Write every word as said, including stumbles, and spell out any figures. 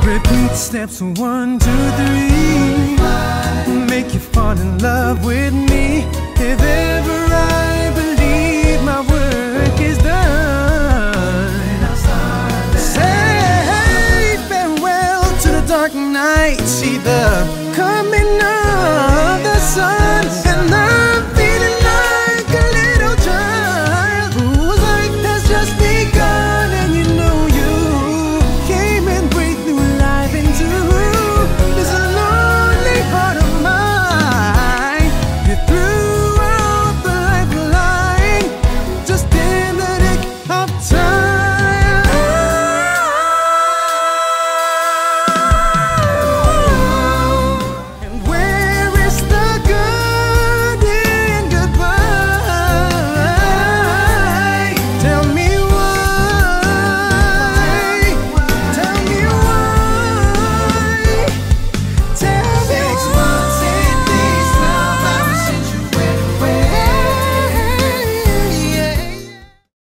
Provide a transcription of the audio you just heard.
Repeat steps one, two, three. Make you fall in love with me. If ever I believe my work is done, say farewell to the dark night. See the coming night.